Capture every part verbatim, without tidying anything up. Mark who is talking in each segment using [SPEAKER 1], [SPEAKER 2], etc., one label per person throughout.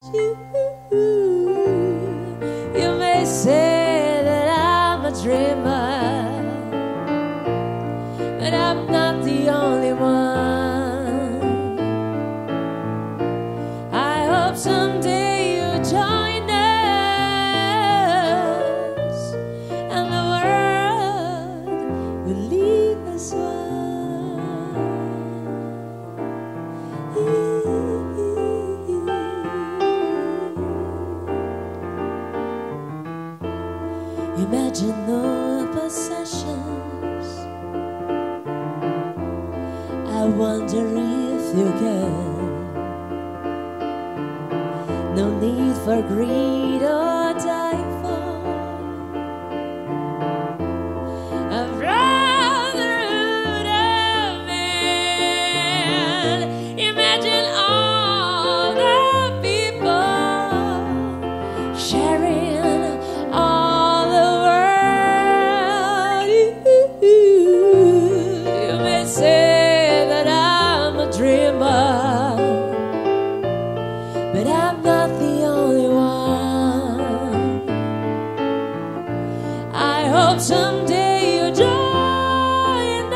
[SPEAKER 1] You, you may say that I'm a dreamer, but I'm not the only one. I hope someday you'll join us, and the world will leave us one. Imagine no possessions. I wonder if you can. No need for greed or die for a brotherhood of men. Imagine all the people sharing all the world. You may say that I'm a dreamer, but I'm not the only one. I hope someday you'll join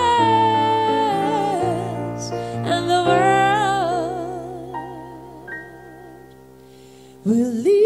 [SPEAKER 1] us, and the world will leave